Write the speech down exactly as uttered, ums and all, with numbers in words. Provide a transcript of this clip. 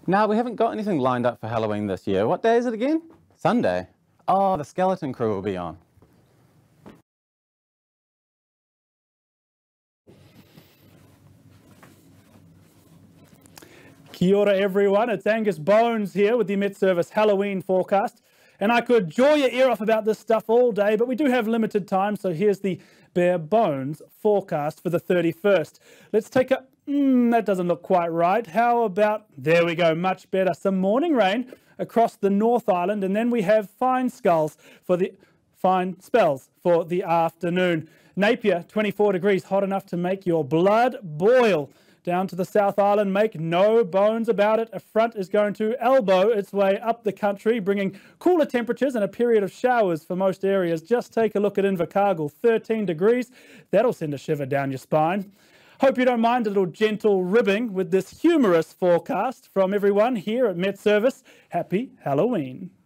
No, we haven't got anything lined up for Halloween this year. What day is it again? Sunday. Oh, the skeleton crew will be on. Kia ora everyone, it's Angus Bones here with the Met Service Halloween forecast. And I could jaw your ear off about this stuff all day, but we do have limited time, so here's the bare bones forecast for the thirty-first. Let's take a, mm, that doesn't look quite right. How about, there we go, much better. Some morning rain across the North Island, and then we have fine skulls for the, fine spells for the afternoon. Napier, twenty-four degrees, hot enough to make your blood boil. Down to the South Island, make no bones about it. A front is going to elbow its way up the country, bringing cooler temperatures and a period of showers for most areas. Just take a look at Invercargill, thirteen degrees. That'll send a shiver down your spine. Hope you don't mind a little gentle ribbing with this humorous forecast from everyone here at Met Service. Happy Halloween.